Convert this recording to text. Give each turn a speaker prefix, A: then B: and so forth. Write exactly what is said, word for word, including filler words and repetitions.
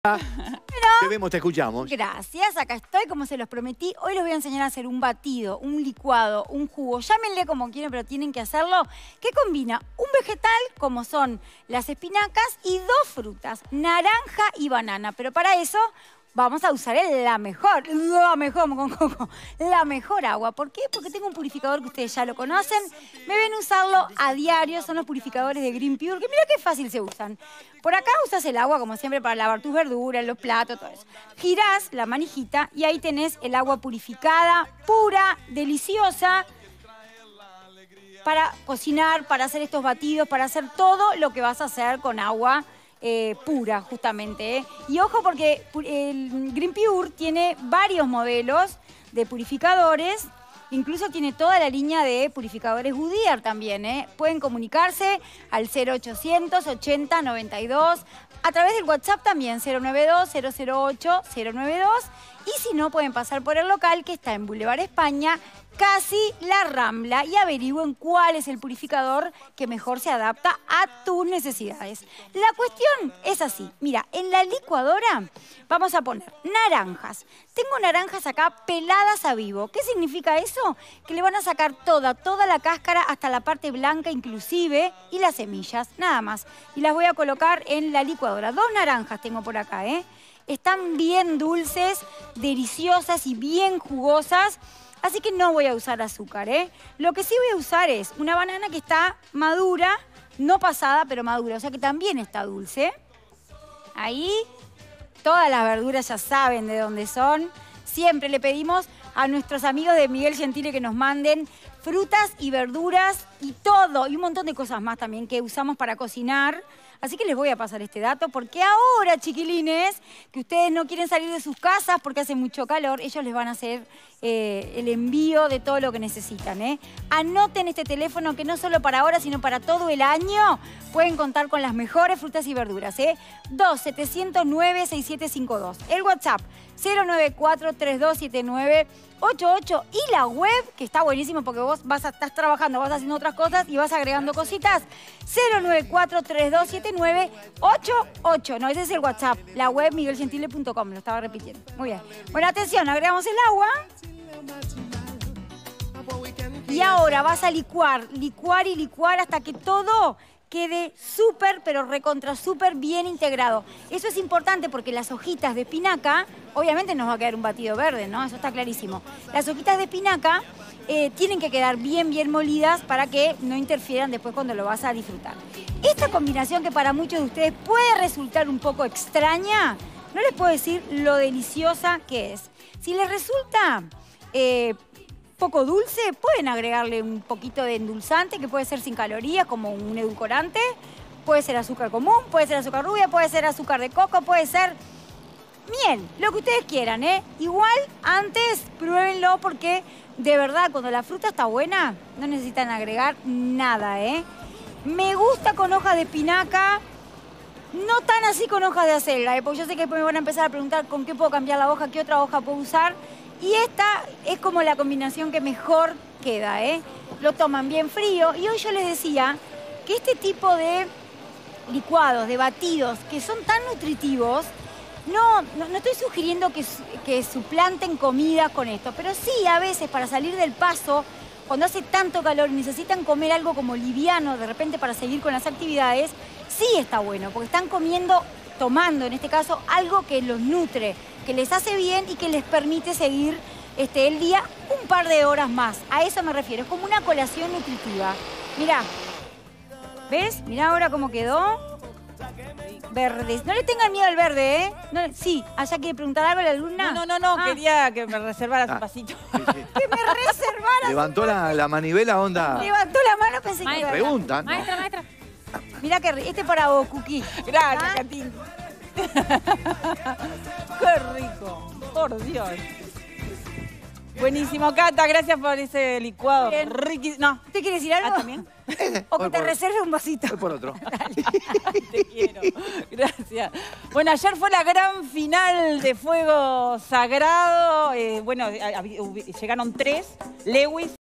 A: Te vemos, te escuchamos.
B: Gracias, acá estoy, como se los prometí. Hoy les voy a enseñar a hacer un batido, un licuado, un jugo. Llámenle como quieran, pero tienen que hacerlo. Que combina un vegetal, como son las espinacas, y dos frutas, naranja y banana. Pero para eso vamos a usar el- la mejor, la mejor, con coco, la mejor agua. ¿Por qué? Porque tengo un purificador que ustedes ya lo conocen. Me ven usarlo a diario, son los purificadores de Green Pure, que mira qué fácil se usan. Por acá usas el agua, como siempre, para lavar tus verduras, los platos, todo eso. Girás la manijita y ahí tenés el agua purificada, pura, deliciosa, para cocinar, para hacer estos batidos, para hacer todo lo que vas a hacer con agua eh, pura, justamente. ¿eh? Y ojo porque el Green Pure tiene varios modelos de purificadores. Incluso tiene toda la línea de purificadores Goodyear también, ¿eh? Pueden comunicarse al cero ochocientos ochenta noventa y dos, a través del WhatsApp también, cero nueve dos cero cero ocho cero nueve dos. Y si no, pueden pasar por el local que está en Boulevard España, casi La Rambla, y averigüen cuál es el purificador que mejor se adapta a tus necesidades. La cuestión es así. Mira, en la licuadora vamos a poner naranjas. Tengo naranjas acá peladas a vivo. ¿Qué significa eso? Que le van a sacar toda, toda la cáscara hasta la parte blanca inclusive y las semillas, nada más. Y las voy a colocar en la licuadora. Dos naranjas tengo por acá, ¿eh? Están bien dulces, deliciosas y bien jugosas. Así que no voy a usar azúcar, ¿eh? Lo que sí voy a usar es una banana que está madura, no pasada, pero madura. O sea que también está dulce. Ahí, todas las verduras ya saben de dónde son. Siempre le pedimos a nuestros amigos de Miguel Gentile que nos manden frutas y verduras y todo. Y un montón de cosas más también que usamos para cocinar. Así que les voy a pasar este dato porque ahora, chiquilines, que ustedes no quieren salir de sus casas porque hace mucho calor, ellos les van a hacer eh, el envío de todo lo que necesitan. ¿eh? Anoten este teléfono que no solo para ahora, sino para todo el año pueden contar con las mejores frutas y verduras. ¿eh? dos siete cero nueve seis siete cinco dos. El WhatsApp cero nueve cuatro tres dos siete nueve ocho ocho y la web, que está buenísimo porque vos vas a, estás trabajando, vas haciendo otras cosas y vas agregando cositas. cero nueve cuatro tres dos siete nueve ocho ocho. No, ese es el WhatsApp. La web miguel gentile punto com, lo estaba repitiendo. Muy bien. Bueno, atención, agregamos el agua. Y ahora vas a licuar, licuar y licuar hasta que todo quede súper, pero recontra súper bien integrado. Eso es importante porque las hojitas de espinaca, obviamente nos va a quedar un batido verde, ¿no? Eso está clarísimo. Las hojitas de espinaca eh, tienen que quedar bien, bien molidas para que no interfieran después cuando lo vas a disfrutar. Esta combinación que para muchos de ustedes puede resultar un poco extraña, no les puedo decir lo deliciosa que es. Si les resulta Eh, poco dulce, pueden agregarle un poquito de endulzante, que puede ser sin calorías, como un edulcorante. Puede ser azúcar común, puede ser azúcar rubia, puede ser azúcar de coco, puede ser miel, lo que ustedes quieran, ¿eh? Igual, antes, pruébenlo porque, de verdad, cuando la fruta está buena, no necesitan agregar nada, ¿eh? Me gusta con hojas de espinaca, no tan así con hojas de acelga, ¿eh? Porque yo sé que después me van a empezar a preguntar con qué puedo cambiar la hoja, qué otra hoja puedo usar. Y esta es como la combinación que mejor queda, ¿eh? Lo toman bien frío. Y hoy yo les decía que este tipo de licuados, de batidos, que son tan nutritivos, no, no, no estoy sugiriendo que, que suplanten comida con esto, pero sí a veces para salir del paso, cuando hace tanto calor y necesitan comer algo como liviano de repente para seguir con las actividades, sí está bueno, porque están comiendo, tomando en este caso, algo que los nutre, que les hace bien y que les permite seguir este, el día un par de horas más. A eso me refiero, es como una colación nutritiva. Mirá, ¿ves? Mirá ahora cómo quedó. Verdes. No le tengan miedo al verde, ¿eh? No, sí, allá quiere preguntar algo a la alumna.
C: No, no, no, no
B: ah.
C: quería que me reservaras
A: Ah,
C: un pasito.
A: sí, sí.
B: Que me reservara.
A: Levantó la, la manivela, onda.
B: Levantó la mano, pensé
D: Maestra,
B: que iba a-
A: Pregunta. ¿no?
D: Maestra, maestra.
B: Mirá que ri- este es para vos, Cookie.
C: Gracias,
B: ¿Ah?
C: Catín. Qué rico, por Dios. Buenísimo, Cata, gracias por ese licuado.
B: Bien.
C: Riquísimo. No,
B: ¿Usted quiere decir algo?
C: ¿Ah, también?
B: O que
A: Voy
B: te
A: por-
B: reserve un vasito.
A: Voy por otro.
C: Te quiero. Gracias. Bueno, ayer fue la gran final de Fuego Sagrado. Eh, bueno, llegaron tres. Lewis.